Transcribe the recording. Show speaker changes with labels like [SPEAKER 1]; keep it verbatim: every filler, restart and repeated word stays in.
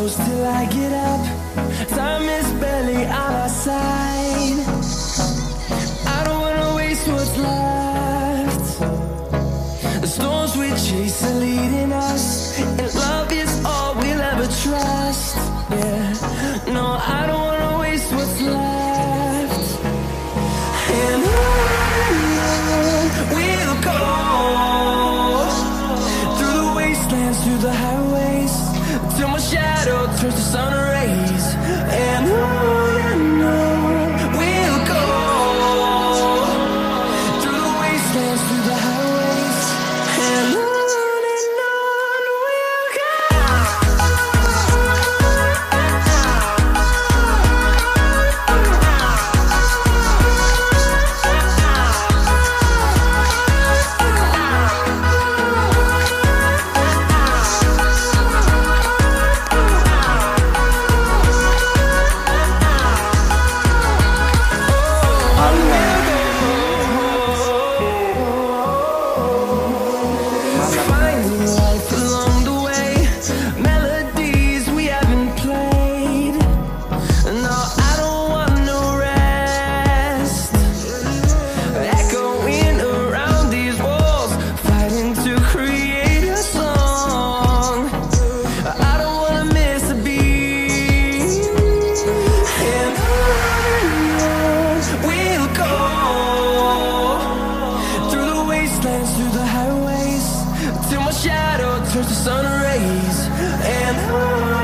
[SPEAKER 1] close till I get up. Time is barely on our side. I don't wanna waste what's left. The storms we chase are leading us, and love is all we'll ever trust. Yeah, no, I don't wanna waste what's left. And on we'll go, through the wastelands, through the highways, till my shadow turns to sun rays. And on and on we'll go, through the wastelands, through the highways, and on and on we'll go. Finding life along the way, melodies we haven't played. No, I don't want no rest. Echoing around these walls, fighting to create a song. I don't wanna miss a beat. And on we'll go, through the wastelands, through the highways, till my shadow turns to sun rays. And on